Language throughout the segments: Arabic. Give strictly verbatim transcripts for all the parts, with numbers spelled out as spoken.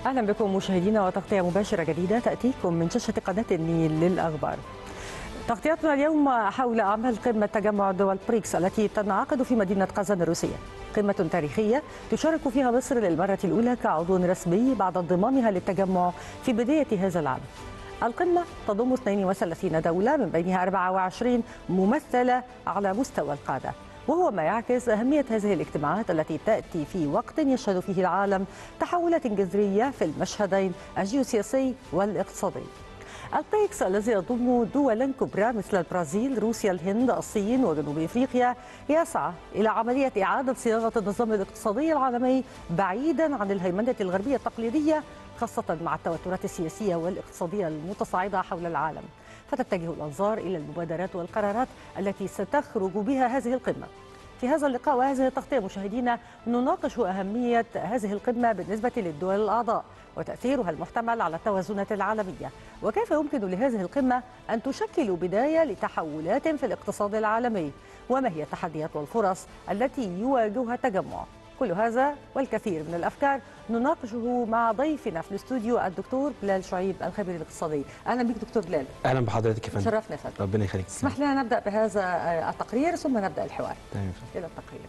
أهلا بكم مشاهدينا وتغطية مباشرة جديدة تأتيكم من شاشة قناة النيل للأخبار. تغطيتنا اليوم حول أعمال قمة تجمع دول بريكس التي تنعقد في مدينة قازان الروسية، قمة تاريخية تشارك فيها مصر للمرة الأولى كعضو رسمي بعد انضمامها للتجمع في بداية هذا العام. القمة تضم اثنين وثلاثين دولة من بينها أربعة وعشرين ممثلة على مستوى القادة، وهو ما يعكس أهمية هذه الاجتماعات التي تأتي في وقت يشهد فيه العالم تحولات جذرية في المشهدين الجيوسياسي والاقتصادي. البريكس الذي يضم دولا كبرى مثل البرازيل، روسيا، الهند، الصين وجنوب افريقيا يسعى الى عمليه اعاده صياغه النظام الاقتصادي العالمي بعيدا عن الهيمنه الغربيه التقليديه، خاصه مع التوترات السياسيه والاقتصاديه المتصاعده حول العالم. فتتجه الانظار الى المبادرات والقرارات التي ستخرج بها هذه القمه. في هذا اللقاء وهذه التغطية مشاهدينا نناقش أهمية هذه القمة بالنسبة للدول الأعضاء وتأثيرها المحتمل على التوازنات العالمية، وكيف يمكن لهذه القمة أن تشكل بداية لتحولات في الاقتصاد العالمي، وما هي التحديات والفرص التي يواجهها التجمع. كل هذا والكثير من الأفكار نناقشه مع ضيفنا في الاستوديو الدكتور بلال شعيب الخبير الاقتصادي. أهلا بك دكتور بلال. أهلا بحضرتك يا فندم. شرفنا فندم. ربنا يخليك. اسمح لنا نبدأ بهذا التقرير ثم نبدأ الحوار. تمام. إلى التقرير.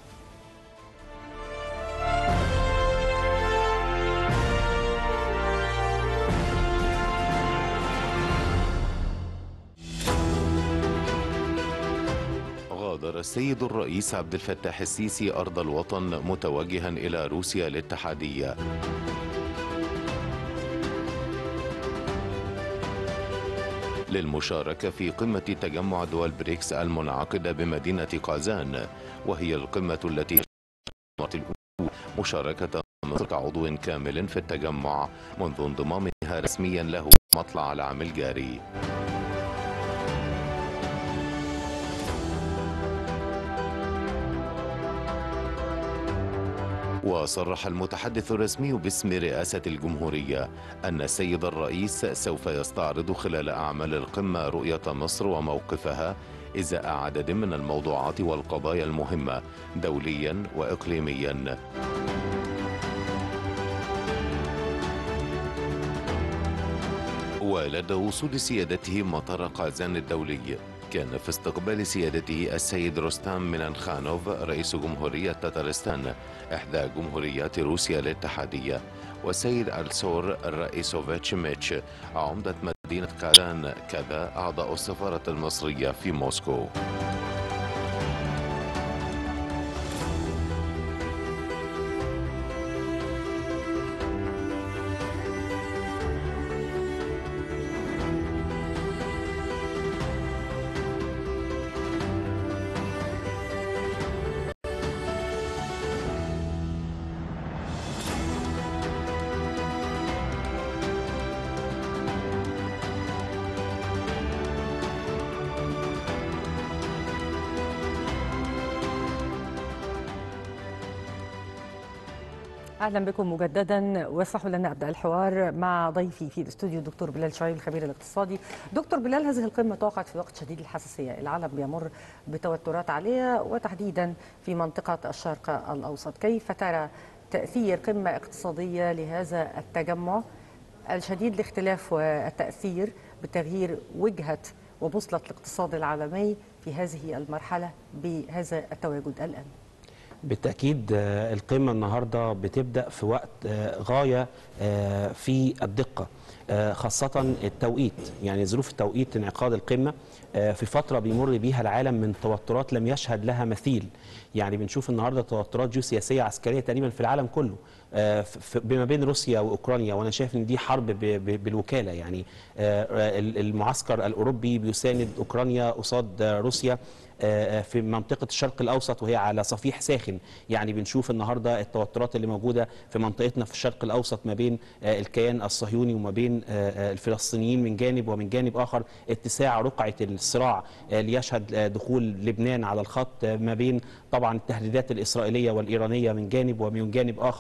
غادر السيد الرئيس عبد الفتاح السيسي أرض الوطن متوجها إلى روسيا الاتحادية. للمشاركة في قمة تجمع دول بريكس المنعقدة بمدينة قازان، وهي القمة التي مشاركة مصر كعضو كامل في التجمع منذ انضمامها رسميا له مطلع العام الجاري. وصرح المتحدث الرسمي باسم رئاسة الجمهورية أن السيد الرئيس سوف يستعرض خلال أعمال القمة رؤية مصر وموقفها إزاء عدد من الموضوعات والقضايا المهمة دوليا وإقليميا. ولدى وصول سيادته مطار قازان الدولي كان في استقبال سيادته السيد روستام مينخانوف رئيس جمهورية تتارستان إحدى جمهوريات روسيا الاتحادية، والسيد ألسور الرئيسوفيتش ميتش عمدة مدينة قازان، كذا أعضاء السفارة المصرية في موسكو. اهلا بكم مجددا، واسمحوا لنا ابدا الحوار مع ضيفي في الاستوديو الدكتور بلال شعيب الخبير الاقتصادي. دكتور بلال، هذه القمه توقعت في وقت شديد الحساسيه، العالم بيمر بتوترات عاليه وتحديدا في منطقه الشرق الاوسط، كيف ترى تاثير قمه اقتصاديه لهذا التجمع الشديد الاختلاف والتاثير بتغيير وجهه وبوصله الاقتصاد العالمي في هذه المرحله بهذا التواجد الان؟ بالتأكيد القمة النهاردة بتبدأ في وقت غاية في الدقة، خاصة التوقيت، يعني ظروف التوقيت انعقاد القمة في فترة بيمر بيها العالم من توترات لم يشهد لها مثيل. يعني بنشوف النهاردة توترات جيوسياسية عسكرية تقريبا في العالم كله بما بين روسيا وأوكرانيا، وأنا شايف إن دي حرب بالوكالة. يعني المعسكر الأوروبي بيساند أوكرانيا قصاد روسيا في منطقة الشرق الأوسط وهي على صفيح ساخن. يعني بنشوف النهاردة التوترات اللي موجودة في منطقتنا في الشرق الأوسط ما بين الكيان الصهيوني وما بين الفلسطينيين من جانب، ومن جانب آخر اتساع رقعة الصراع ليشهد دخول لبنان على الخط، ما بين طبعا التهديدات الإسرائيلية والإيرانية من جانب، ومن جانب آخر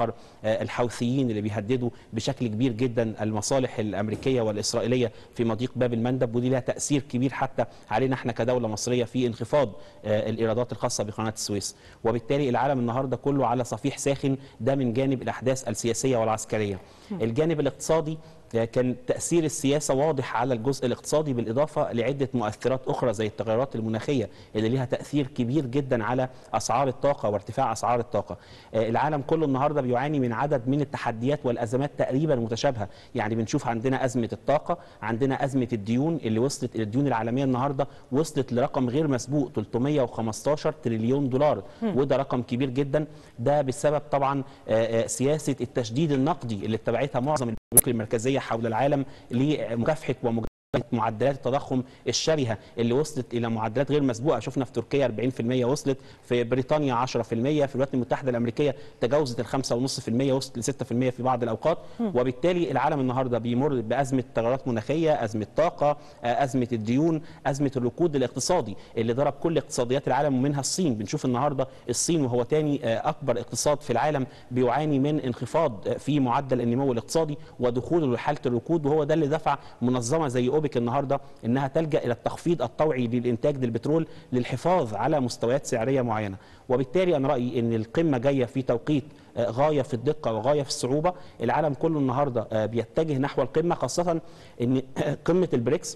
الحوثيين اللي بيهددوا بشكل كبير جدا المصالح الامريكيه والاسرائيليه في مضيق باب المندب، ودي لها تاثير كبير حتى علينا احنا كدوله مصريه في انخفاض الايرادات الخاصه بقناه السويس. وبالتالي العالم النهارده كله على صفيح ساخن، ده من جانب الاحداث السياسيه والعسكريه. الجانب الاقتصادي كان تأثير السياسة واضح على الجزء الاقتصادي، بالإضافة لعدة مؤثرات أخرى زي التغيرات المناخية اللي لها تأثير كبير جدا على أسعار الطاقة وارتفاع أسعار الطاقة. العالم كله النهاردة بيعاني من عدد من التحديات والأزمات تقريبا متشابهة، يعني بنشوف عندنا أزمة الطاقة، عندنا أزمة الديون اللي وصلت، الديون العالمية النهاردة وصلت لرقم غير مسبوق ثلاثمائة وخمستاشر تريليون دولار، وده رقم كبير جدا. ده بسبب طبعا سياسة التشديد النقدي اللي اتبعتها معظم البنوك المركزية حول العالم لمكافحة ومجابهة معدلات التضخم الشرهة اللي وصلت إلى معدلات غير مسبوقة. شفنا في تركيا أربعين بالمئة وصلت، في بريطانيا عشرة بالمئة، في الولايات المتحدة الأمريكية تجاوزت ال خمسة فاصلة خمسة بالمئة، وصلت ل ستة بالمئة في بعض الأوقات. وبالتالي العالم النهارده بيمر بأزمة تغيرات مناخية، أزمة طاقة، أزمة الديون، أزمة الركود الاقتصادي اللي ضرب كل اقتصاديات العالم ومنها الصين. بنشوف النهارده الصين وهو ثاني أكبر اقتصاد في العالم بيعاني من انخفاض في معدل النمو الاقتصادي ودخوله لحالة الركود، وهو ده اللي دفع منظمة زي أوبك النهارده انها تلجأ الى التخفيض الطوعي للانتاج للبترول للحفاظ على مستويات سعريه معينه. وبالتالي انا رايي ان القمه جايه في توقيت غايه في الدقه وغايه في الصعوبه. العالم كله النهارده بيتجه نحو القمه، خاصه ان قمه البريكس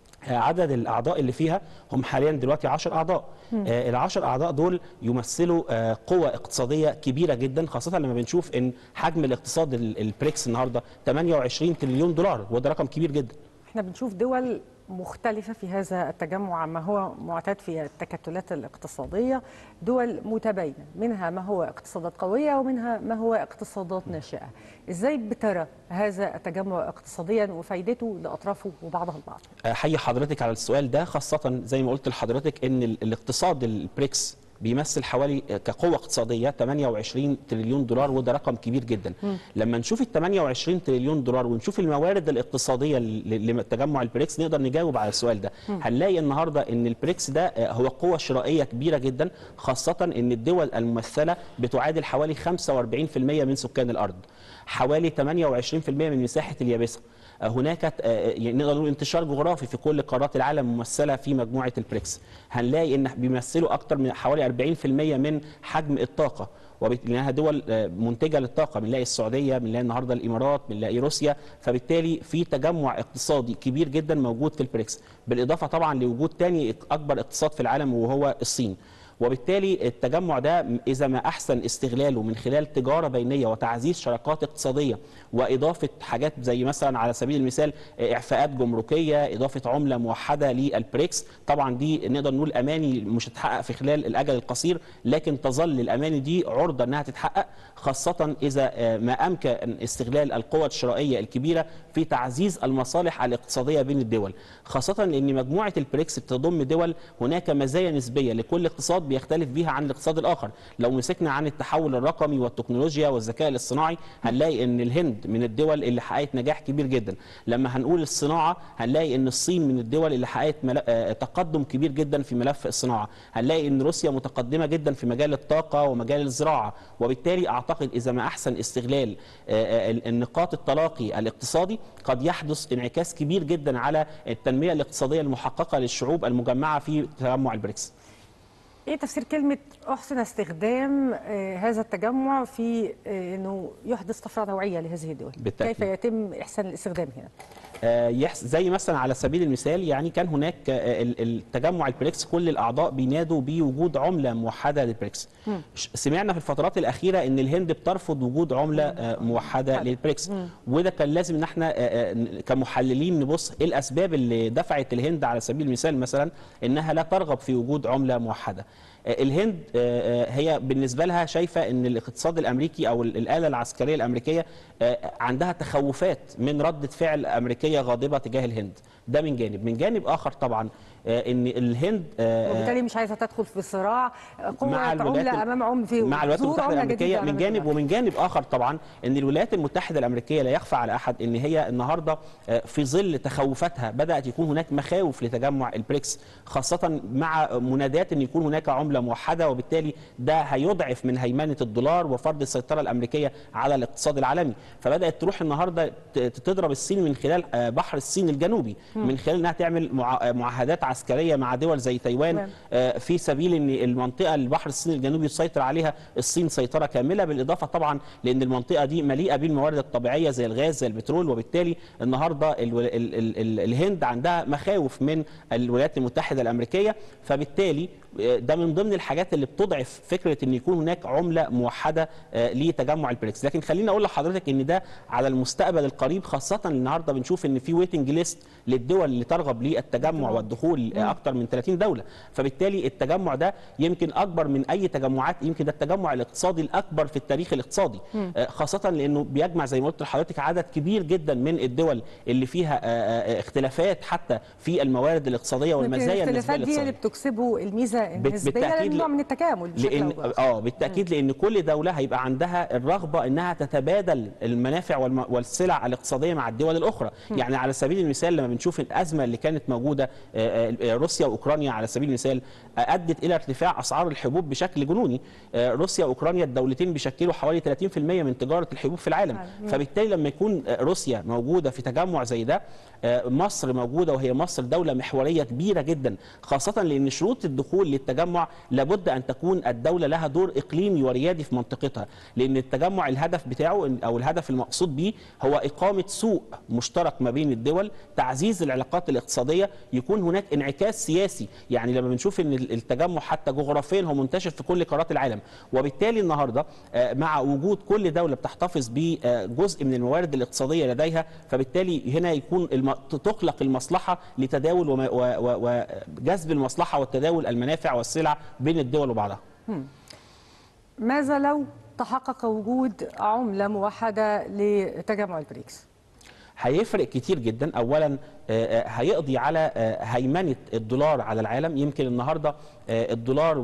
عدد الاعضاء اللي فيها هم حاليا دلوقتي عشر اعضاء. آه العشر اعضاء دول يمثلوا آه قوه اقتصاديه كبيره جدا، خاصه لما بنشوف ان حجم الاقتصاد البريكس النهارده ثمانية وعشرين تريليون دولار، وده رقم كبير جدا. احنا بنشوف دول مختلفة في هذا التجمع ما هو معتاد في التكتلات الاقتصادية، دول متباينة، منها ما هو اقتصادات قوية ومنها ما هو اقتصادات ناشئة. ازاي بترى هذا التجمع اقتصاديا وفايدته لأطرافه وبعضها البعض؟ أحيي حضرتك على السؤال ده، خاصة زي ما قلت لحضرتك ان الاقتصاد البريكس بيمثل حوالي كقوة اقتصادية ثمانية وعشرين تريليون دولار، وده رقم كبير جدا. م. لما نشوف ال ثمانية وعشرين تريليون دولار ونشوف الموارد الاقتصادية لتجمع البريكس نقدر نجاوب على السؤال ده. م. هنلاقي النهاردة ان البريكس ده هو قوة شرائية كبيرة جدا، خاصة ان الدول الممثلة بتعادل حوالي خمسة وأربعين بالمئة من سكان الأرض، حوالي ثمانية وعشرين بالمئة من مساحة اليابسة. هناك يعني نقدر نقول انتشار جغرافي في كل قارات العالم ممثله في مجموعه البريكس. هنلاقي ان بيمثلوا اكثر من حوالي أربعين بالمئة من حجم الطاقه، وبالتالي دول منتجه للطاقه. بنلاقي السعوديه، بنلاقي النهارده الامارات، بنلاقي روسيا. فبالتالي في تجمع اقتصادي كبير جدا موجود في البريكس، بالاضافه طبعا لوجود ثاني اكبر اقتصاد في العالم وهو الصين. وبالتالي التجمع ده إذا ما أحسن استغلاله من خلال تجارة بينية وتعزيز شراكات اقتصادية وإضافة حاجات زي مثلا على سبيل المثال إعفاءات جمركية، إضافة عملة موحدة للبريكس، طبعا دي نقدر نقول أماني مش هتتحقق في خلال الأجل القصير، لكن تظل الأماني دي عرضة أنها تتحقق، خاصة إذا ما أمكن استغلال القوى الشرائية الكبيرة في تعزيز المصالح الاقتصادية بين الدول، خاصة أن مجموعة البريكس بتضم دول هناك مزايا نسبية لكل اقتصاد بيختلف بيها عن الاقتصاد الآخر. لو مسكنا عن التحول الرقمي والتكنولوجيا والذكاء الاصطناعي هنلاقي أن الهند من الدول اللي حققت نجاح كبير جدا. لما هنقول الصناعة هنلاقي أن الصين من الدول اللي حققت تقدم كبير جدا في ملف الصناعة. هنلاقي أن روسيا متقدمة جدا في مجال الطاقة ومجال الزراعة. وبالتالي أعتقد إذا ما أحسن استغلال النقاط التلاقي الاقتصادي قد يحدث انعكاس كبير جدا على التنمية الاقتصادية المحققة للشعوب المجمعة في تجمع البريكس. ايه تفسير كلمة احسن استخدام آه هذا التجمع في آه انه يحدث طفرة نوعية لهذه الدول؟ بالتأكيد. كيف يتم احسان الاستخدام هنا؟ آه زي مثلا على سبيل المثال يعني كان هناك آه التجمع البريكس كل الاعضاء بينادوا بوجود عملة موحدة للبريكس. م. سمعنا في الفترات الأخيرة ان الهند بترفض وجود عملة آه موحدة م. للبريكس، م. وده كان لازم ان احنا آه كمحللين نبص ايه الاسباب اللي دفعت الهند على سبيل المثال مثلا انها لا ترغب في وجود عملة موحدة. الهند هي بالنسبة لها شايفة أن الاقتصاد الأمريكي أو الآلة العسكرية الأمريكية عندها تخوفات من ردة فعل أمريكية غاضبة تجاه الهند، ده من جانب. من جانب اخر طبعا ان الهند وبالتالي مش عايزه تدخل في صراع قوه مع عمله امام عمله في مع الولايات المتحده الامريكيه من جانب. ومن جانب اخر طبعا ان الولايات المتحده الامريكيه لا يخفى على احد ان هي النهارده في ظل تخوفاتها بدات يكون هناك مخاوف لتجمع البريكس، خاصه مع منادات ان يكون هناك عمله موحده، وبالتالي ده هيضعف من هيمنه الدولار وفرض السيطره الامريكيه على الاقتصاد العالمي. فبدات تروح النهارده تضرب الصين من خلال بحر الصين الجنوبي، من خلال انها تعمل معاهدات عسكريه مع دول زي تايوان في سبيل ان المنطقه البحر الصيني الجنوبي يسيطر عليها الصين سيطره كامله، بالاضافه طبعا لان المنطقه دي مليئه بالموارد الطبيعيه زي الغاز زي البترول. وبالتالي النهارده ال ال ال ال الهند عندها مخاوف من الولايات المتحده الامريكيه، فبالتالي ده من ضمن الحاجات اللي بتضعف فكره ان يكون هناك عمله موحده لتجمع البريكس. لكن خليني اقول لحضرتك ان ده على المستقبل القريب، خاصه النهارده بنشوف ان في ويتنج ليست للدول اللي ترغب للتجمع والدخول اكثر من ثلاثين دوله. فبالتالي التجمع ده يمكن اكبر من اي تجمعات، يمكن ده التجمع الاقتصادي الاكبر في التاريخ الاقتصادي، خاصه لانه بيجمع زي ما قلت لحضرتك عدد كبير جدا من الدول اللي فيها اختلافات حتى في الموارد الاقتصاديه والمزايا النسبيه. الاختلافات دي اللي بتكسبه الميزه النسبيه لنوع من التكامل بشكل لأن اه بالتاكيد لان كل دوله هيبقى عندها الرغبه انها تتبادل المنافع والسلع الاقتصاديه مع الدول الاخرى. م. يعني على سبيل المثال لما بنشوف الازمه اللي كانت موجوده روسيا واوكرانيا على سبيل المثال ادت الى ارتفاع اسعار الحبوب بشكل جنوني. روسيا واوكرانيا الدولتين بيشكلوا حوالي ثلاثين بالمئة من تجاره الحبوب في العالم. م. فبالتالي لما يكون روسيا موجوده في تجمع زي ده، مصر موجوده وهي مصر دوله محوريه كبيره جدا، خاصه لان شروط الدخول للتجمع لابد ان تكون الدوله لها دور اقليمي وريادي في منطقتها، لان التجمع الهدف بتاعه او الهدف المقصود به هو اقامه سوق مشترك ما بين الدول، تعزيز العلاقات الاقتصاديه، يكون هناك انعكاس سياسي. يعني لما بنشوف ان التجمع حتى جغرافيا هو منتشر في كل قارات العالم، وبالتالي النهارده مع وجود كل دوله بتحتفظ بجزء من الموارد الاقتصاديه لديها، فبالتالي هنا يكون الم... تخلق المصلحه لتداول وما... و... و... وجذب المصلحه والتداول المنافع والسلع بين الدول وبعضها. ماذا لو تحقق وجود عمله موحده لتجمع البريكس؟ هيفرق كتير جدا. اولا هيقضي على هيمنه الدولار على العالم. يمكن النهارده الدولار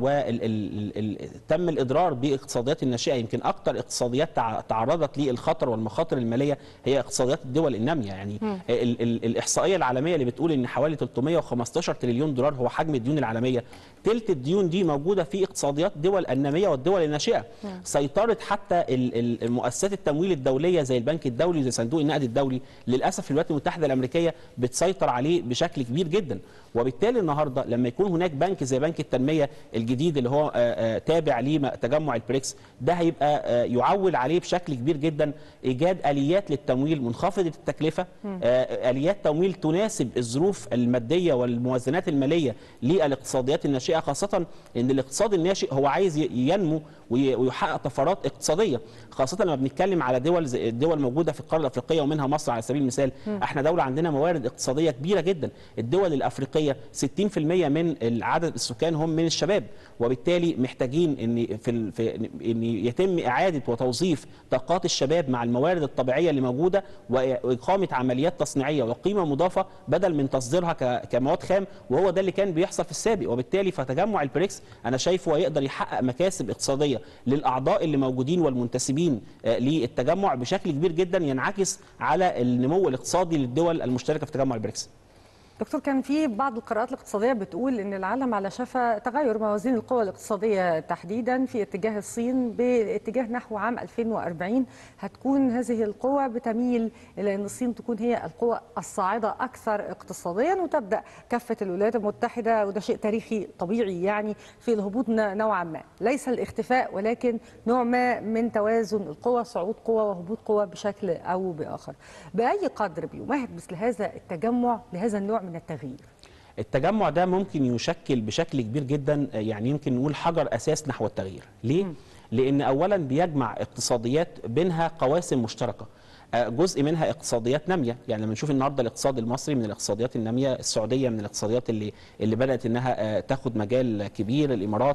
تم الاضرار باقتصاديات الناشئه، يمكن اكثر اقتصاديات تعرضت للخطر والمخاطر الماليه هي اقتصاديات الدول الناميه. يعني ال ال الاحصائيه العالميه اللي بتقول ان حوالي ثلاثمئة وخمسة عشر تريليون دولار هو حجم الديون العالميه، ثلث الديون دي موجوده في اقتصاديات الدول الناميه والدول الناشئه. سيطرت حتى المؤسسات التمويل الدوليه زي البنك الدولي زي صندوق النقد الدولي للاسف الولايات المتحده الامريكيه بتسيطر عليه بشكل كبير جدا. وبالتالي النهارده لما يكون هناك بنك زي بنك التنميه الجديد اللي هو تابع لتجمع البريكس، ده هيبقى يعول عليه بشكل كبير جدا ايجاد اليات للتمويل منخفضه التكلفه، اليات تمويل تناسب الظروف الماديه والموازنات الماليه للاقتصاديات الناشئه، خاصه ان الاقتصاد الناشئ هو عايز ينمو ويحقق طفرات اقتصاديه، خاصه لما بنتكلم على دول زي الدول موجوده في القاره الافريقيه ومنها مصر على سبيل المثال. م. احنا دوله عندنا موارد اقتصاديه كبيره جدا. الدول الافريقيه ستين بالمئة من عدد السكان هم من الشباب، وبالتالي محتاجين ان في, في ان يتم اعاده وتوظيف طاقات الشباب مع الموارد الطبيعيه اللي موجوده، واقامه عمليات تصنيعيه وقيمه مضافه بدل من تصديرها كمواد خام، وهو ده اللي كان بيحصل في السابق. وبالتالي فتجمع البريكس انا شايفه يقدر يحقق مكاسب اقتصاديه للاعضاء اللي موجودين والمنتسبين للتجمع بشكل كبير جدا ينعكس على النمو الاقتصادي للدول المشتركه في تجمع البريكس. دكتور، كان في بعض القراءات الاقتصاديه بتقول ان العالم على شفا تغير موازين القوى الاقتصاديه تحديدا في اتجاه الصين، باتجاه نحو عام ألفين وأربعين هتكون هذه القوى بتميل الى ان الصين تكون هي القوى الصاعده اكثر اقتصاديا، وتبدا كفه الولايات المتحده، وده شيء تاريخي طبيعي يعني، في الهبوط نوعا ما، ليس الاختفاء ولكن نوع ما من توازن القوى، صعود قوى وهبوط قوى بشكل او باخر. باي قدر بيمهد مثل هذا التجمع لهذا النوع من التغيير؟ التجمع ده ممكن يشكل بشكل كبير جدا، يعني يمكن نقول حجر اساس نحو التغيير. ليه؟ م. لان اولا بيجمع اقتصاديات بينها قواسم مشتركه، جزء منها اقتصاديات ناميه. يعني لما نشوف النهارده الاقتصاد المصري من الاقتصاديات الناميه، السعوديه من الاقتصاديات اللي اللي بدات انها تاخد مجال كبير، الامارات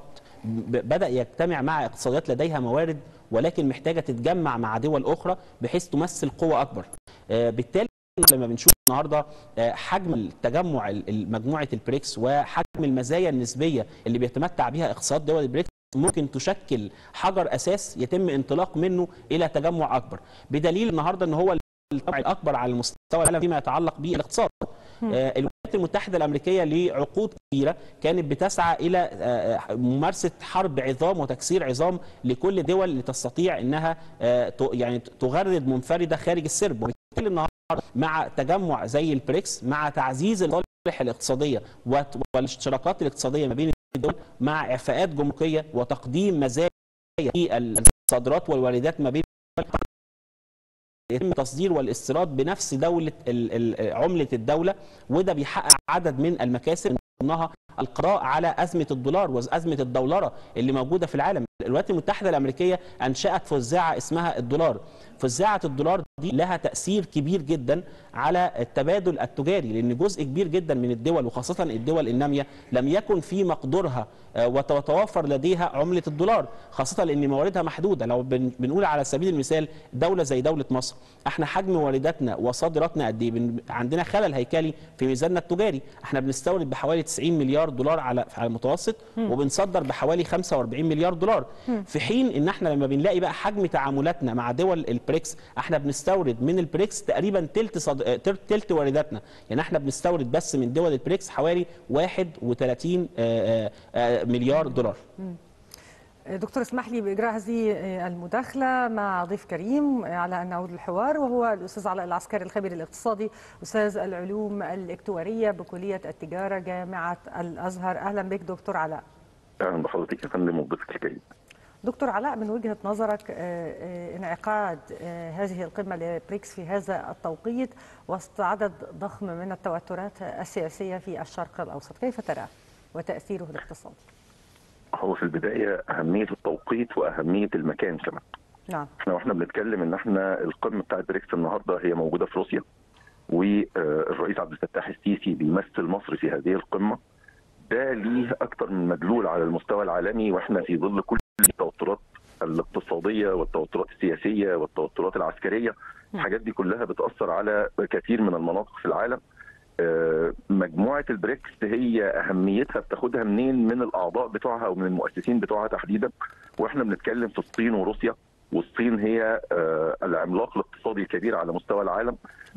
بدا يجتمع مع اقتصاديات لديها موارد ولكن محتاجه تتجمع مع دول اخرى بحيث تمثل قوه اكبر. بالتالي لما بنشوف النهارده حجم التجمع مجموعه البريكس وحجم المزايا النسبيه اللي بيتمتع بها اقتصاد دول البريكس ممكن تشكل حجر اساس يتم انطلاق منه الى تجمع اكبر، بدليل النهارده ان هو التجمع الاكبر على مستوى العالم فيما يتعلق بالاقتصاد. الولايات المتحده الامريكيه لعقود كبيره كانت بتسعى الى ممارسه حرب عظام وتكسير عظام لكل الدول اللي تستطيع انها يعني تغرد منفرده خارج السرب، وبالتالي النهارده مع تجمع زي البريكس، مع تعزيز المصالح الاقتصاديه والاشتراكات الاقتصاديه ما بين الدول، مع اعفاءات جمركيه وتقديم مزايا في الصادرات والواردات ما بين يتم التصدير والاستيراد بنفس دوله عمله الدوله، وده بيحقق عدد من المكاسب من ضمنها القضاء على ازمه الدولار وازمه الدولره اللي موجوده في العالم. الولايات المتحده الامريكيه انشات فزاعه اسمها الدولار. فزاعه الدولار دي لها تاثير كبير جدا على التبادل التجاري، لان جزء كبير جدا من الدول وخاصه الدول الناميه لم يكن في مقدورها وتتوفر لديها عمله الدولار، خاصه لان مواردها محدوده. لو بنقول على سبيل المثال دوله زي دوله مصر، احنا حجم وارداتنا وصادراتنا قد ايه؟ عندنا خلل هيكلي في ميزاننا التجاري، احنا بنستورد بحوالي تسعين مليار دولار على على المتوسط وبنصدر بحوالي خمسة وأربعين مليار دولار، في حين ان احنا لما بنلاقي بقى حجم تعاملاتنا مع دول البريكس احنا بنستورد من البريكس تقريبا تلت صد... تلت وارداتنا، يعني احنا بنستورد بس من دول البريكس حوالي واحد وثلاثين مليار دولار. دكتور اسمح لي بإجراء هذه المداخلة مع ضيف كريم على أن نعود للحوار، وهو الأستاذ علاء العسكري الخبير الاقتصادي أستاذ العلوم الاكتوارية بكلية التجارة جامعة الأزهر. أهلا بك دكتور علاء. أهلا بحضرتك يا فندم وضيفك الكريم. دكتور علاء، من وجهة نظرك انعقاد هذه القمة لبريكس في هذا التوقيت وسط عدد ضخم من التوترات السياسية في الشرق الأوسط، كيف تراه وتأثيره الاقتصادي؟ هو في البداية أهمية التوقيت وأهمية المكان كمان. نعم. احنا واحنا بنتكلم ان احنا القمة بتاعت بريكس النهارده هي موجودة في روسيا، والرئيس عبد الفتاح السيسي بيمثل مصر في هذه القمة. ده ليه أكثر من مدلول على المستوى العالمي، واحنا في ظل كل التوترات الاقتصادية والتوترات السياسية والتوترات العسكرية. الحاجات دي كلها بتأثر على كثير من المناطق في العالم. مجموعة البريكس هي أهميتها بتاخدها منين؟ من الأعضاء بتوعها ومن المؤسسين بتوعها تحديدا. واحنا بنتكلم في الصين وروسيا، والصين هي العملاق الاقتصادي الكبير على مستوى العالم،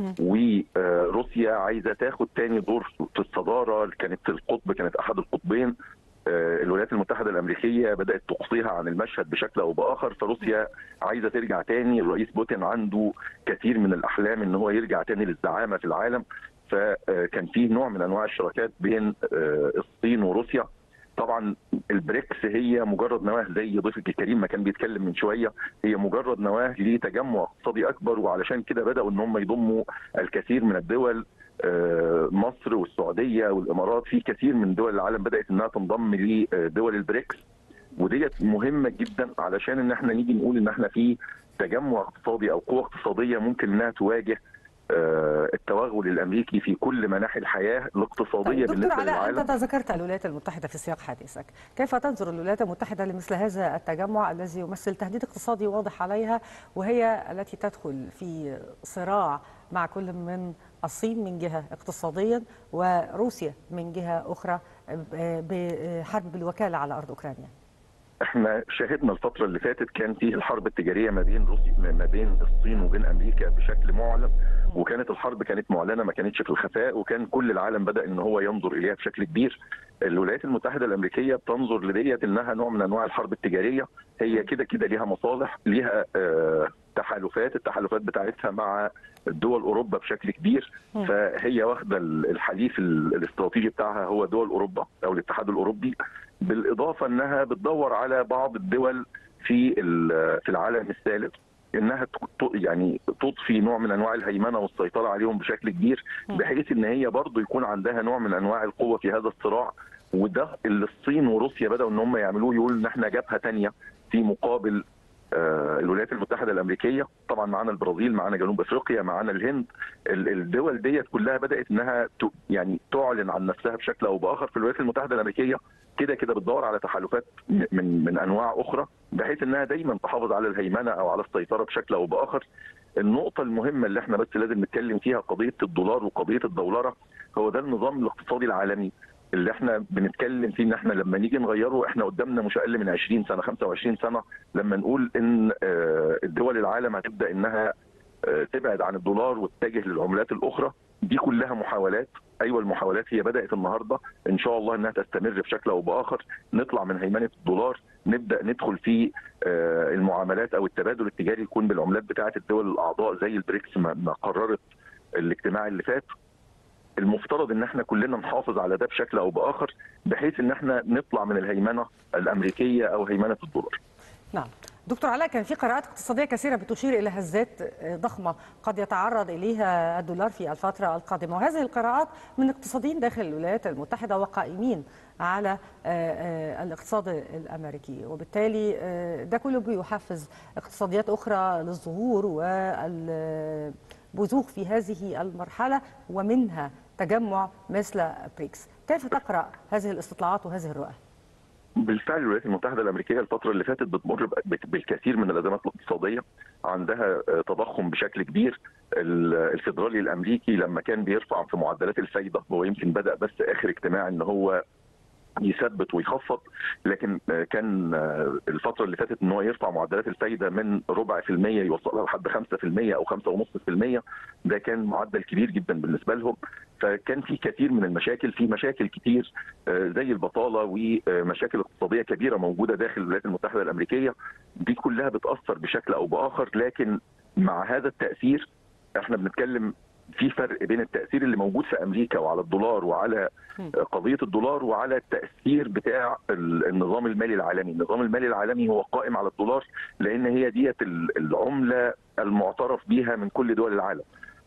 وروسيا عايزة تاخد تاني دور في الصدارة، كانت القطب، كانت أحد القطبين. الولايات المتحدة الأمريكية بدأت تقصيها عن المشهد بشكل أو بآخر، فروسيا عايزة ترجع تاني. الرئيس بوتين عنده كثير من الأحلام إن هو يرجع تاني للزعامة في العالم، فكان فيه نوع من أنواع الشراكات بين الصين وروسيا. طبعا البريكس هي مجرد نواه، زي ضيفك الكريم ما كان بيتكلم من شوية، هي مجرد نواه لتجمع اقتصادي أكبر، وعلشان كده بدأوا إن هم يضموا الكثير من الدول. مصر والسعودية والإمارات، في كثير من دول العالم بدأت إنها تنضم لدول البريكس، وديت مهمة جدا علشان إن احنا نيجي نقول إن احنا في تجمع اقتصادي أو قوة اقتصادية ممكن إنها تواجه التوغل الامريكي في كل مناحي الحياه الاقتصاديه. طيب دكتور علاء، انت ذكرت الولايات المتحده في سياق حديثك، كيف تنظر الولايات المتحده لمثل هذا التجمع الذي يمثل تهديد اقتصادي واضح عليها، وهي التي تدخل في صراع مع كل من الصين من جهه اقتصاديا وروسيا من جهه اخرى بحرب بالوكاله على ارض اوكرانيا؟ احنا شاهدنا الفترة اللي فاتت كان فيه الحرب التجارية ما بين روسيا ما بين الصين وبين امريكا بشكل معلن، وكانت الحرب كانت معلنة، ما كانتش في الخفاء، وكان كل العالم بدأ ان هو ينظر اليها بشكل كبير. الولايات المتحدة الامريكية بتنظر لديت انها نوع من انواع الحرب التجارية، هي كده كده ليها مصالح، ليها اه تحالفات، التحالفات بتاعتها مع دول اوروبا بشكل كبير، فهي واخده الحليف الاستراتيجي بتاعها هو دول اوروبا او الاتحاد الاوروبي، بالاضافه انها بتدور على بعض الدول في في العالم الثالث انها يعني تضفي نوع من انواع الهيمنه والسيطره عليهم بشكل كبير، بحيث ان هي برضه يكون عندها نوع من انواع القوه في هذا الصراع. وده اللي الصين وروسيا بداوا ان هم يعملوه، يقولوا ان احنا جبهه ثانيه في مقابل الولايات المتحده الامريكيه. طبعا معانا البرازيل، معانا جنوب افريقيا، معانا الهند. الدول ديت كلها بدات انها يعني تعلن عن نفسها بشكل او باخر. في الولايات المتحده الامريكيه كده كده بتدور على تحالفات من من انواع اخرى، بحيث انها دايما تحافظ على الهيمنه او على السيطره بشكل او باخر. النقطه المهمه اللي احنا بس لازم نتكلم فيها قضيه الدولار وقضيه الدولاره. هو ده النظام الاقتصادي العالمي اللي احنا بنتكلم فيه، ان احنا لما نيجي نغيره احنا قدامنا مش اقل من عشرين سنه خمسة وعشرين سنه لما نقول ان الدول العالم هتبدا انها تبعد عن الدولار وتتجه للعملات الاخرى. دي كلها محاولات، ايوه المحاولات هي بدات النهارده، ان شاء الله انها تستمر بشكل او باخر، نطلع من هيمنه الدولار، نبدا ندخل في المعاملات او التبادل التجاري يكون بالعملات بتاعه الدول الاعضاء زي البريكس ما قررت الاجتماع اللي فات. المفترض ان احنا كلنا نحافظ على ده بشكل او باخر، بحيث ان احنا نطلع من الهيمنه الامريكيه او هيمنه الدولار. نعم دكتور علاء، كان في قراءات اقتصاديه كثيره بتشير الى هزات ضخمه قد يتعرض اليها الدولار في الفتره القادمه، وهذه القراءات من اقتصاديين داخل الولايات المتحده وقائمين على الاقتصاد الامريكي، وبالتالي ده كله بيحفز اقتصاديات اخرى للظهور والبزوغ في هذه المرحله، ومنها تجمع مثل بريكس. كيف تقرأ هذه الاستطلاعات وهذه الرؤى؟ بالفعل الولايات المتحده الامريكيه الفتره اللي فاتت بتمر بالكثير من الازمات الاقتصاديه، عندها تضخم بشكل كبير. الفيدرالي الامريكي لما كان بيرفع في معدلات الفايده، هو يمكن بدا بس اخر اجتماع ان هو يثبت ويخفض، لكن كان الفتره اللي فاتت ان هو يرفع معدلات الفايده من ربع في المية يوصلها لحد خمسة في المية او خمسة ونص في المية. ده كان معدل كبير جدا بالنسبه لهم، فكان في كثير من المشاكل، في مشاكل كتير زي البطاله ومشاكل اقتصاديه كبيره موجوده داخل الولايات المتحده الامريكيه. دي كلها بتاثر بشكل او باخر، لكن مع هذا التاثير احنا بنتكلم في فرق بين التأثير اللي موجود في أمريكا وعلى الدولار وعلى قضية الدولار وعلى التأثير بتاع النظام المالي العالمي. النظام المالي العالمي هو قائم على الدولار لأن هي ديت العملة المعترف بيها من كل دول العالم،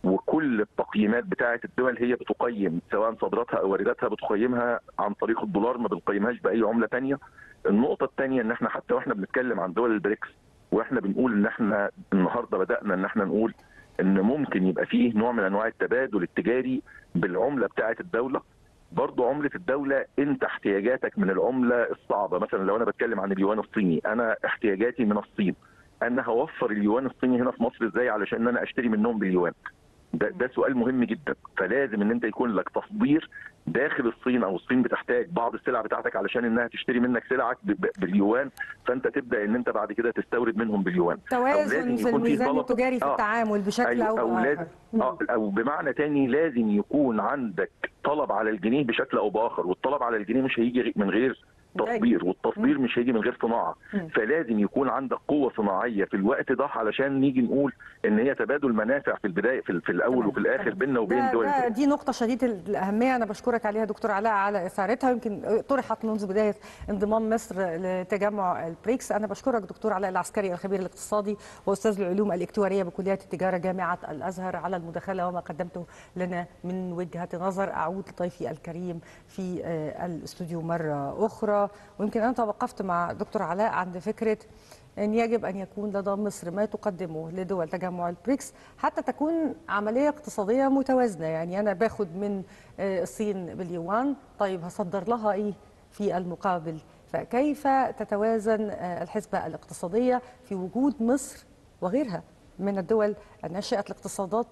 وكل التقييمات بتاعة الدول هي بتقيم سواء صادراتها أو وارداتها بتقيمها عن طريق الدولار، ما بنقيمهاش بأي عملة تانية. النقطة الثانية ان احنا حتى واحنا بنتكلم عن دول البريكس واحنا بنقول ان احنا النهارده بدأنا ان احنا نقول ان ممكن يبقى فيه نوع من انواع التبادل التجاري بالعمله بتاعه الدوله. برضو عمله الدوله انت احتياجاتك من العمله الصعبه، مثلا لو انا بتكلم عن اليوان الصيني، انا احتياجاتي من الصين، انا هوفر اليوان الصيني هنا في مصر ازاي علشان انا اشتري منهم باليوان؟ ده ده سؤال مهم جدا. فلازم ان انت يكون لك تصدير داخل الصين، او الصين بتحتاج بعض السلع بتاعتك علشان انها تشتري منك سلعك باليوان، فانت تبدا ان انت بعد كده تستورد منهم باليوان. توازن في الميزان التجاري في آه التعامل بشكل او, أو, أو, أو, أو بمعنى تاني لازم يكون عندك طلب على الجنيه بشكل او باخر، والطلب على الجنيه مش هيجي من غير تصدير، والتصدير مش هيجي من غير صناعه. فلازم يكون عندك قوه صناعيه في الوقت ده علشان نيجي نقول ان هي تبادل منافع في البدايه في, في الاول وفي الاخر بيننا وبين دول. دي نقطه شديده الاهميه، انا بشكرك عليها دكتور علاء على اثارتها، يمكن طرحت منذ بدايه انضمام مصر لتجمع البريكس. انا بشكرك دكتور علاء العسكري الخبير الاقتصادي واستاذ العلوم الاكتواريه بكليه التجاره جامعه الازهر على المداخله وما قدمته لنا من وجهه نظر. اعود لضيفي الكريم في الاستوديو مره اخرى، ويمكن أنا توقفت مع دكتور علاء عند فكرة أن يجب أن يكون لدى مصر ما تقدمه لدول تجمع البريكس حتى تكون عملية اقتصادية متوازنة. يعني أنا باخد من الصين باليوان، طيب هصدر لها إيه في المقابل؟ فكيف تتوازن الحسبة الاقتصادية في وجود مصر وغيرها من الدول الناشئة الاقتصادات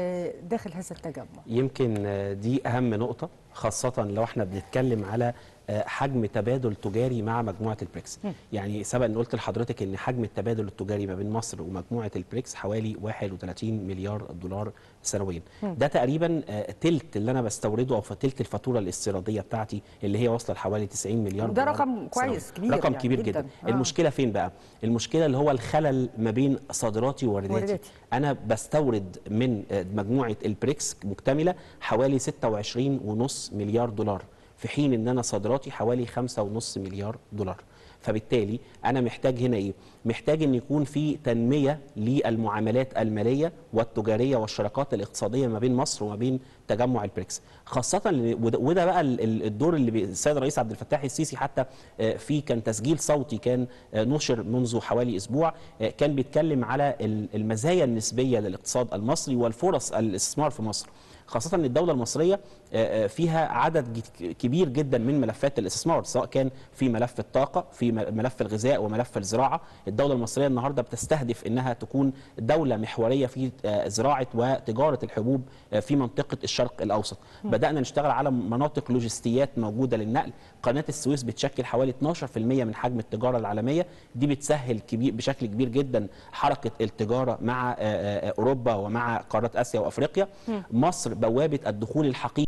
داخل هذا التجمع؟ يمكن دي أهم نقطة، خاصة لو احنا بنتكلم على حجم تبادل تجاري مع مجموعة البريكس. يعني سبق ان قلت لحضرتك ان حجم التبادل التجاري ما بين مصر ومجموعة البريكس حوالي واحد وثلاثين مليار دولار سنويا. ده تقريبا تلت اللي انا بستورده، او تلت الفاتورة الاستيرادية بتاعتي اللي هي واصلة لحوالي تسعين مليار دولار. ده رقم كويس كبير، رقم يعني كبير جدا, جدا. آه. المشكلة فين بقى؟ المشكلة اللي هو الخلل ما بين صادراتي ووارداتي. انا بستورد من مجموعة البريكس مكتملة حوالي ستة وعشرين فاصلة خمسة مليار دولار، في حين ان انا صادراتي حوالي خمسة فاصلة خمسة مليار دولار. فبالتالي انا محتاج هنا ايه؟ محتاج ان يكون في تنميه للمعاملات الماليه والتجاريه والشراكات الاقتصاديه ما بين مصر وما بين تجمع البريكس، خاصه وده بقى الدور اللي السيد الرئيس عبد الفتاح السيسي حتى في كان تسجيل صوتي كان نشر منذ حوالي اسبوع، كان بيتكلم على المزايا النسبيه للاقتصاد المصري والفرص الاستثمار في مصر، خاصه ان الدوله المصريه فيها عدد كبير جدا من ملفات الاستثمار، سواء كان في ملف الطاقه، في ملف الغذاء، وملف الزراعه. الدوله المصريه النهارده بتستهدف انها تكون دوله محوريه في زراعه وتجاره الحبوب في منطقه الشرق الاوسط. بدانا نشتغل على مناطق لوجستيات موجوده للنقل. قناه السويس بتشكل حوالي اتناشر في المية من حجم التجاره العالميه، دي بتسهل كبير بشكل كبير جدا حركه التجاره مع اوروبا ومع قارات اسيا وافريقيا. مصر بوابه الدخول الحقيقي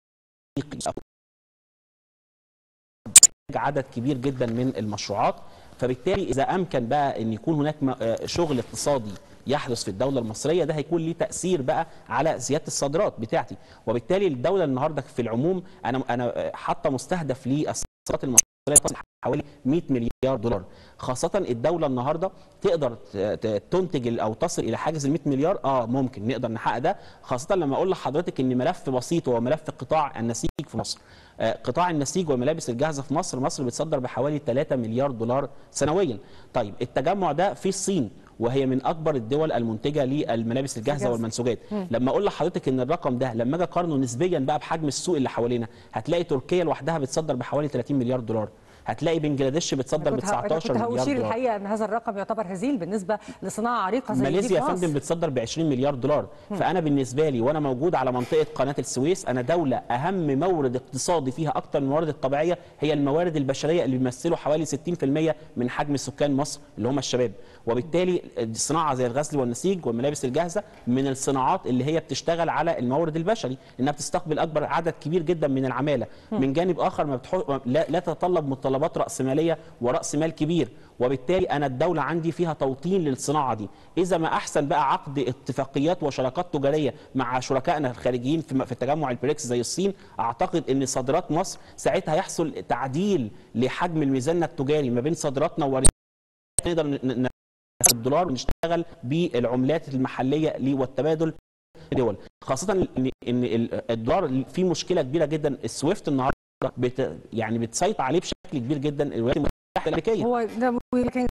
عدد كبير جدا من المشروعات، فبالتالي اذا امكن بقى ان يكون هناك شغل اقتصادي يحدث في الدوله المصريه، ده هيكون ليه تاثير بقى على زياده الصادرات بتاعتي. وبالتالي الدوله النهارده في العموم انا انا حاطه مستهدف للصادرات المصريه تصل حوالي مئة مليار دولار. خاصه الدوله النهارده تقدر تنتج او تصل الى حاجز ال مئة مليار، اه ممكن نقدر نحقق ده، خاصه لما اقول لحضرتك ان ملف بسيط هو ملف قطاع النسيج في مصر. آه قطاع النسيج والملابس الجاهزه في مصر، مصر بتصدر بحوالي ثلاثة مليار دولار سنويا. طيب التجمع ده في الصين وهي من اكبر الدول المنتجه للملابس الجاهزه والمنسوجات. لما اقول لحضرتك ان الرقم ده لما اجي اقارنه نسبيا بقى بحجم السوق اللي حوالينا، هتلاقي تركيا لوحدها بتصدر بحوالي ثلاثين مليار دولار، هتلاقي بنجلاديش بتصدر ب تسعتاشر مليار دولار. كنت هشير الحقيقه ان هذا الرقم يعتبر هزيل بالنسبه لصناعه عريقه زي ماليزيا يا فندم بتصدر ب عشرين مليار دولار. م. فانا بالنسبه لي وانا موجود على منطقه قناه السويس، انا دوله اهم مورد اقتصادي فيها اكثر من الموارد الطبيعيه هي الموارد البشريه اللي بيمثلوا حوالي ستين في المية من حجم سكان مصر اللي هم الشباب. وبالتالي الصناعه زي الغزل والنسيج والملابس الجاهزه من الصناعات اللي هي بتشتغل على المورد البشري، لانها بتستقبل اكبر عدد كبير جدا من العماله. م. من جانب اخر ما بتحو... لا... لا تتطلب متطلبات راسماليه ورأس مال كبير، وبالتالي أنا الدولة عندي فيها توطين للصناعة دي. إذا ما أحسن بقى عقد اتفاقيات وشراكات تجارية مع شركائنا الخارجيين في التجمع البريكس زي الصين، أعتقد أن صادرات مصر ساعتها يحصل تعديل لحجم الميزان التجاري ما بين صادراتنا ووارداتنا، نقدر ننفذ الدولار ونشتغل بالعملات المحلية والتبادل الدول، خاصة أن الدولار فيه مشكلة كبيرة جدا. السويفت النهارده بت يعني بتسيطر عليه بشكل كبير جدا الولايات المتحده الامريكيه. هو ده لكن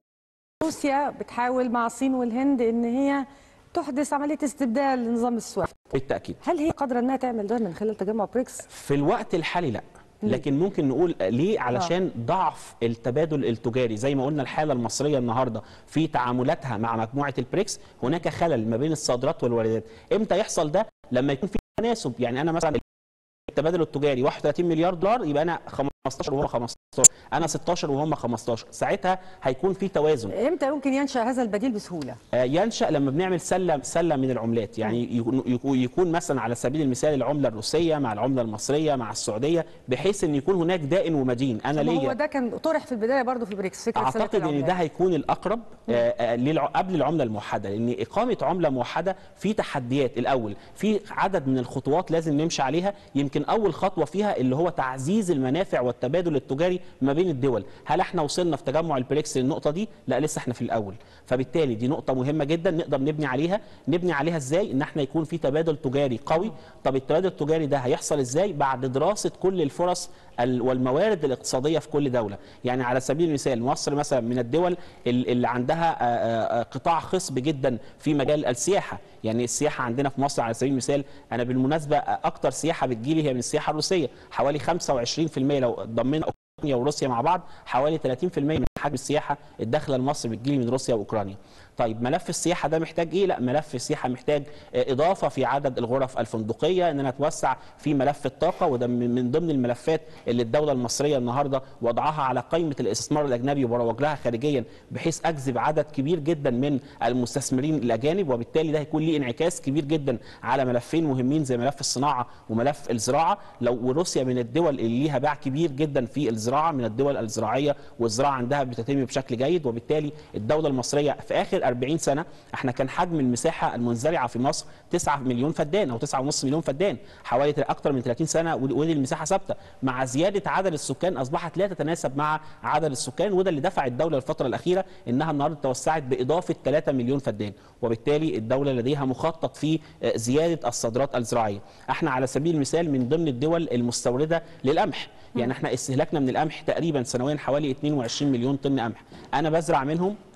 روسيا بتحاول مع الصين والهند ان هي تحدث عمليه استبدال لنظام السويفت. بالتاكيد. هل هي قادره انها تعمل ده من خلال تجمع بريكس؟ في الوقت الحالي لا، لكن ممكن نقول ليه؟ علشان ضعف التبادل التجاري. زي ما قلنا الحاله المصريه النهارده في تعاملاتها مع مجموعه البريكس هناك خلل ما بين الصادرات والواردات. امتى يحصل ده؟ لما يكون في تناسب. يعني انا مثلا التبادل التجاري واحد وثلاثين مليار دولار، يبقى انا خمستاشر وهم خمستاشر، انا ستاشر وهم خمستاشر، ساعتها هيكون في توازن. امتى يمكن ينشا هذا البديل بسهوله؟ آه ينشا لما بنعمل سله سله من العملات. يعني يكون, يكون مثلا على سبيل المثال العمله الروسيه مع العمله المصريه مع السعوديه، بحيث ان يكون هناك دائن ومدين. انا ليا هو ده كان طرح في البدايه برضه في بريكس، فكره اعتقد ان ده هيكون الاقرب آه قبل العمله الموحده، لان اقامه عمله موحده في تحديات. الاول في عدد من الخطوات لازم نمشي عليها. يمكن اول خطوه فيها اللي هو تعزيز المنافع والتبادل التجاري ما بين الدول. هل احنا وصلنا في تجمع البريكس للنقطه دي؟ لا، لسه احنا في الاول. فبالتالي دي نقطه مهمه جدا نقدر نبني عليها. نبني عليها ازاي؟ ان احنا يكون في تبادل تجاري قوي. طب التبادل التجاري ده هيحصل ازاي؟ بعد دراسه كل الفرص والموارد الاقتصاديه في كل دوله. يعني على سبيل المثال مصر مثلا من الدول اللي عندها قطاع خصب جدا في مجال السياحه. يعني السياحه عندنا في مصر على سبيل المثال، انا بالمناسبه اكتر سياحه بتجيلي هي من السياحه الروسيه، حوالي خمسة وعشرين في المية لو ضمنا اوكرانيا وروسيا مع بعض، حوالي ثلاثين في المية من حجم السياحه الداخله لمصر بتجيلي من روسيا واوكرانيا. طيب ملف السياحه ده محتاج ايه؟ لا، ملف السياحه محتاج اضافه في عدد الغرف الفندقيه، ان انا اتوسع في ملف الطاقه، وده من ضمن الملفات اللي الدوله المصريه النهارده وضعها على قائمه الاستثمار الاجنبي وبروج لها خارجيا، بحيث اجذب عدد كبير جدا من المستثمرين الاجانب. وبالتالي ده هيكون ليه انعكاس كبير جدا على ملفين مهمين زي ملف الصناعه وملف الزراعه. لو روسيا من الدول اللي ليها باع كبير جدا في الزراعه، من الدول الزراعيه، والزراعه عندها بتتم بشكل جيد. وبالتالي الدوله المصريه في اخر أربعين سنة احنا كان حجم المساحه المنزرعه في مصر تسعة مليون فدان او تسعة ونص مليون فدان، حوالي اكثر من ثلاثين سنة، ودي المساحه ثابته. مع زياده عدد السكان اصبحت لا تتناسب مع عدد السكان، وده اللي دفع الدوله الفتره الاخيره انها النهارده توسعت باضافه ثلاثة مليون فدان. وبالتالي الدوله لديها مخطط في زياده الصادرات الزراعيه. احنا على سبيل المثال من ضمن الدول المستورده للقمح. يعني احنا استهلاكنا من القمح تقريبا سنويا حوالي اتنين وعشرين مليون طن قمح. انا بزرع منهم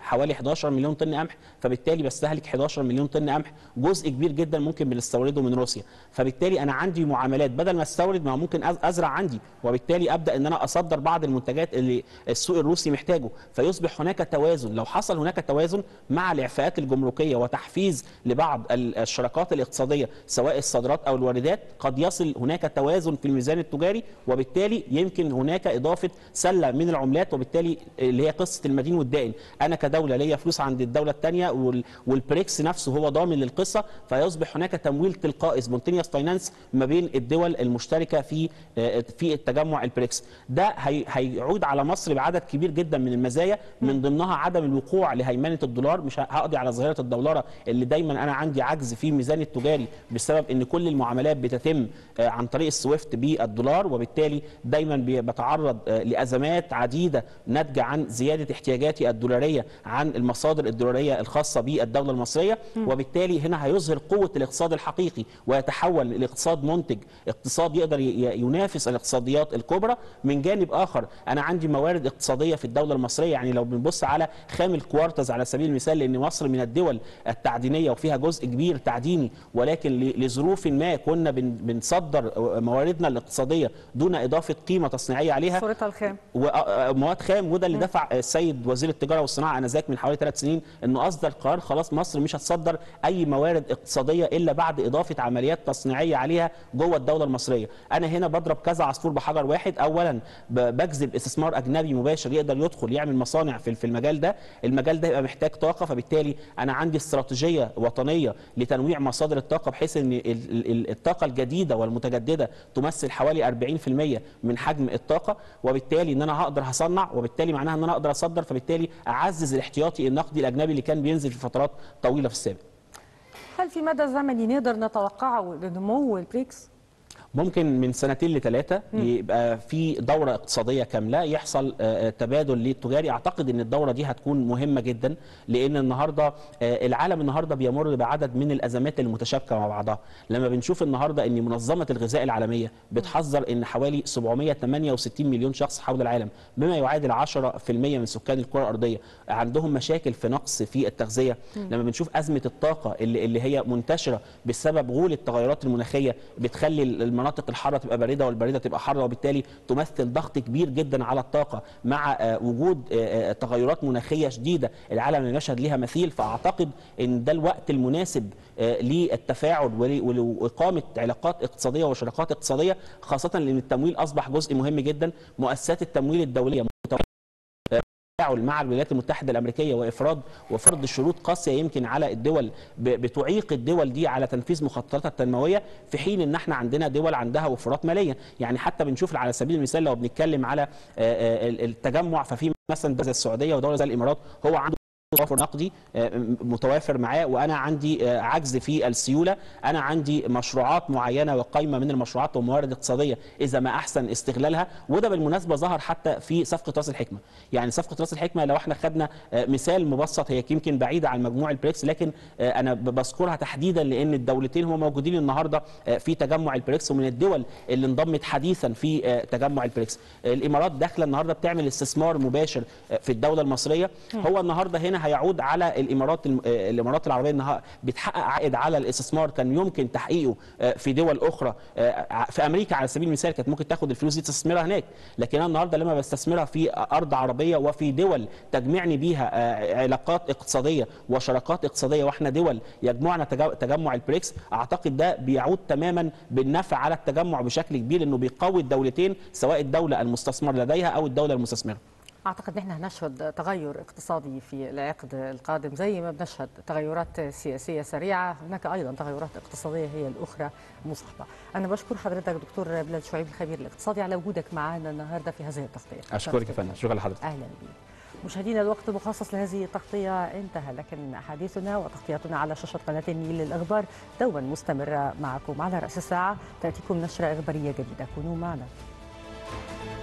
حوالي احداشر مليون طن قمح، فبالتالي بستهلك احداشر مليون طن قمح، جزء كبير جدا ممكن بنستورده من روسيا. فبالتالي انا عندي معاملات، بدل ما استورد ما ممكن ازرع عندي، وبالتالي ابدا ان انا اصدر بعض المنتجات اللي السوق الروسي محتاجه، فيصبح هناك توازن. لو حصل هناك توازن مع الاعفاءات الجمركيه وتحفيز لبعض الشراكات الاقتصاديه سواء الصادرات او الواردات، قد يصل هناك توازن في الميزان التجاري، وبالتالي يمكن هناك اضافه سله من العملات، وبالتالي اللي هي قصه المدين والدائن. انا كدوله ليا فلوس عند الدوله الثانيه، والبريكس نفسه هو ضامن للقصه، فيصبح هناك تمويل تلقائي سبونتينيوس فاينانس ما بين الدول المشتركه في في التجمع البريكس. ده هيعود على مصر بعدد كبير جدا من المزايا، من ضمنها عدم الوقوع لهيمنه الدولار. مش هقضي على ظاهره الدولاره اللي دايما انا عندي عجز في ميزاني التجاري بسبب ان كل المعاملات بتتم عن طريق السويفت بالدولار، وبالتالي دايما بتعرض لازمات عديده ناتجه عن زياده احتياجاتي الدولاريه عن المصادر الدولاريه الخاصه بالدوله المصريه. وبالتالي هنا هيظهر قوه الاقتصاد الحقيقي، ويتحول الاقتصاد منتج، اقتصاد يقدر ينافس الاقتصاديات الكبرى. من جانب اخر انا عندي موارد اقتصاديه في الدوله المصريه، يعني لو بنبص على خام الكوارتز على سبيل المثال، لان مصر من الدول التعدينيه وفيها جزء كبير تعديني، ولكن لظروف ما كنا بنصدر مواردنا الاقتصاديه دون اضافه قيمه تصنيعيه عليها، صورتها الخام ومواد خام. وده اللي دفع السيد وزير التجاره والصناعه انذاك من حوالي ثلاث سنين انه اصدر قرار خلاص مصر مش هتصدر اي موارد اقتصاديه الا بعد اضافه عمليات تصنيعيه عليها جوه الدوله المصريه. انا هنا بضرب كذا عصفور بحجر واحد، اولا بجذب استثمار اجنبي مباشر يقدر يدخل يعمل مصانع في المجال ده، المجال ده يبقى محتاج طاقه، فبالتالي انا عندي استراتيجيه وطنيه لتنويع مصادر الطاقه، بحيث ان الطاقه الجديده والمتجدده تمثل حوالي أربعين بالمئة من حجم الطاقه، وبالتالي ان انا هقدر هصنع، وبالتالي معناها ان انا اقدر اصدر، فبالتالي اعزز الاحتياطي النقدي الاجنبي اللي كان بينزل في فترات طويله في السابق. هل في مدى زمني نقدر نتوقعه لنمو البريكس؟ ممكن من سنتين لثلاثة يبقى في دورة اقتصادية كاملة، يحصل تبادل للتجاري. أعتقد أن الدورة دي هتكون مهمة جدا، لأن النهاردة العالم النهاردة بيمر بعدد من الأزمات المتشابكة مع بعضها. لما بنشوف النهاردة أن منظمة الغذاء العالمية بتحذر أن حوالي سبعمئة وثمانية وستين مليون شخص حول العالم، بما يعادل عشرة بالمئة من سكان الكرة الأرضية، عندهم مشاكل في نقص في التغذية. لما بنشوف أزمة الطاقة اللي, اللي هي منتشرة بسبب غول التغيرات المناخية، بتخلي المناطق الحاره تبقى بارده والبارده تبقى حاره، وبالتالي تمثل ضغط كبير جدا على الطاقه، مع وجود تغيرات مناخيه شديده العالم يشهد لها مثيل. فاعتقد ان ده الوقت المناسب للتفاعل واقامه علاقات اقتصاديه وشراكات اقتصاديه، خاصه لان التمويل اصبح جزء مهم جدا. مؤسسات التمويل الدوليه مع الولايات المتحدة الأمريكية وإفراد وفرض شروط قاسية يمكن على الدول، بتعيق الدول دي على تنفيذ مخططاتها التنموية، في حين ان احنا عندنا دول عندها وفرات مالية. يعني حتى بنشوف على سبيل المثال لو بنتكلم على التجمع، ففي مثلا دولة زي السعودية ودولة زي الإمارات هو عنده توافر نقدي متوافر معاه، وانا عندي عجز في السيوله، انا عندي مشروعات معينه وقائمه من المشروعات وموارد اقتصاديه اذا ما احسن استغلالها. وده بالمناسبه ظهر حتى في صفقه راس الحكمه. يعني صفقه راس الحكمه لو احنا خدنا مثال مبسط، هي يمكن بعيده عن مجموع البريكس، لكن انا بذكرها تحديدا لان الدولتين هم موجودين النهارده في تجمع البريكس، ومن الدول اللي انضمت حديثا في تجمع البريكس. الامارات داخله النهارده بتعمل استثمار مباشر في الدوله المصريه. هو النهارده هنا هيعود على الامارات الامارات العربيه انها بتحقق عائد على الاستثمار كان يمكن تحقيقه في دول اخرى. في امريكا على سبيل المثال كانت ممكن تاخد الفلوس دي تستثمرها هناك، لكن انا النهارده لما بستثمرها في ارض عربيه وفي دول تجمعني بيها علاقات اقتصاديه وشراكات اقتصاديه، واحنا دول يجمعنا تجمع البريكس، اعتقد ده بيعود تماما بالنفع على التجمع بشكل كبير، انه بيقوي الدولتين سواء الدوله المستثمر لديها او الدوله المستثمره. أعتقد نحن هنشهد تغير اقتصادي في العقد القادم، زي ما بنشهد تغيرات سياسية سريعة، هناك أيضا تغيرات اقتصادية هي الأخرى مصاحبة. أنا بشكر حضرتك دكتور بلال شعيب الخبير الاقتصادي على وجودك معنا النهارده في هذه التغطية. أشكرك يا فندم، شكرا لحضرتك. أهلا بك. مشاهدينا، الوقت المخصص لهذه التغطية انتهى، لكن حديثنا وتغطياتنا على شاشة قناة النيل للأخبار دوما مستمرة معكم. على رأس الساعة تأتيكم نشرة إخبارية جديدة، كونوا معنا.